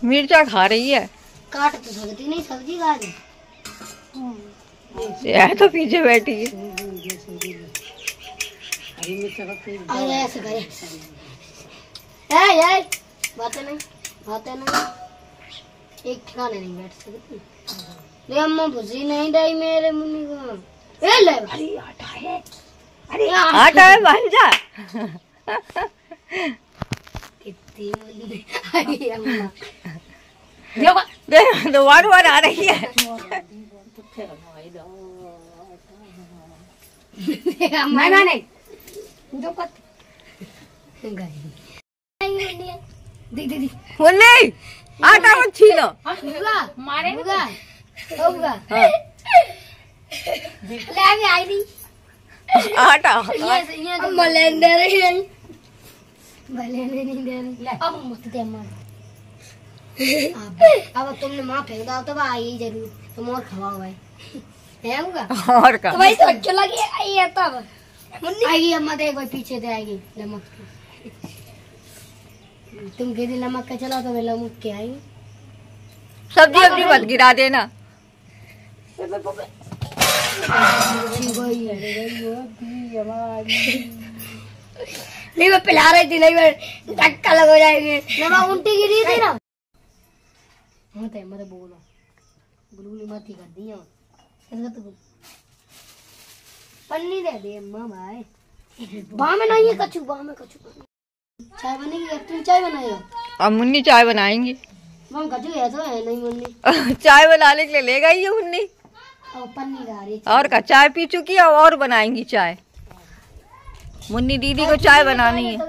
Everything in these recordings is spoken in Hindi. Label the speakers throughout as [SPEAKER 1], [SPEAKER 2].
[SPEAKER 1] मिर्चा खा रही है।
[SPEAKER 2] काट तो सकती नहीं, सब्जी खा रही
[SPEAKER 1] है तो पीछे बैठी है।
[SPEAKER 2] ऐसे करे बातें नहीं एक ठिकाने नहीं बैठ सकती। ले अम्मा भुजी नहीं दई मेरे मुन्नी को। ए ले अरे आटा है, अरे
[SPEAKER 1] आटा है बन जा।
[SPEAKER 2] कितनी मुन्नी आई अम्मा
[SPEAKER 1] देखो दोबारा आ रही है।
[SPEAKER 2] नहीं दी
[SPEAKER 1] मुन्नी आटा मत छीलो।
[SPEAKER 2] मारेगा होगा लेके आई दी
[SPEAKER 1] आटा
[SPEAKER 2] ब्लेंडर है, ब्लेंडर नहीं दे रही अब मत दे मार। अब तुमने माँ फेंक दो तो आई जरूर, तुम और खवाओ भाई है होगा
[SPEAKER 1] और का
[SPEAKER 2] तो भाई तो अच्छा लगी आई है तब मुन्नी आएगी अम्मा देख भाई पीछे से आएगी नमक। तुम गिरी नमक का चला तो मैं नमक के आई
[SPEAKER 1] सब्जी अपनी मत गिरा देना।
[SPEAKER 2] नहीं मैं पिला रही थी, नहीं मैं धक्का लग हो जाएंगे नमक उल्टी गिरी थी ना। मत बोलो गुलगुली मत ही कर दी है तो पन्नी दे दे अम्मा भाई। वहाँ में नहीं है कच्चू, वहाँ में कच्चू चाय बनेगी। तुम चाय बनाएगा?
[SPEAKER 1] अब मुन्नी चाय बनाएंगी।
[SPEAKER 2] वहाँ कच्चू है तो है नहीं मुन्नी
[SPEAKER 1] चाय बनाने के लिए ले गई है मुन्नी।
[SPEAKER 2] और पन्नी ला रही
[SPEAKER 1] और का चाय पी चुकी है और बनाएंगी चाय। मुन्नी दीदी को चाय बनानी है।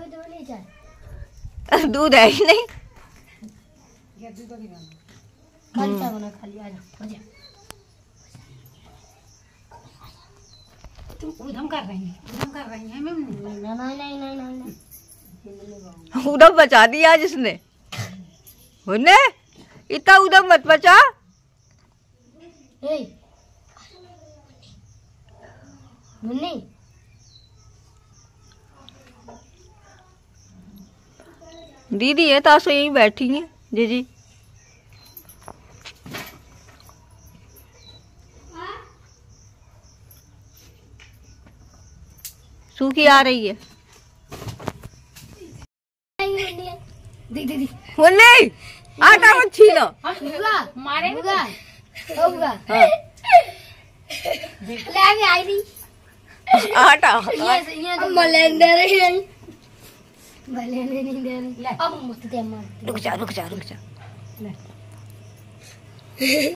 [SPEAKER 1] दूध है ही नहीं।
[SPEAKER 2] चाय बना खाली आजा उधम कर रही है नहीं
[SPEAKER 1] उधम बचा दिया आज इसने। मुन्ने इतना उधम मत बचा।
[SPEAKER 2] मुन्नी
[SPEAKER 1] दीदी है तासो यहीं बैठी है जी। सूखी आ रही है।
[SPEAKER 2] दी
[SPEAKER 1] मुन्नी आटा मत छीलो।
[SPEAKER 2] मारेगा होगा लेके आई दी
[SPEAKER 1] आटा
[SPEAKER 2] ब्लेंडर है, ब्लेंडर नहीं दे रही अब मत दे मार।
[SPEAKER 1] रुक जा।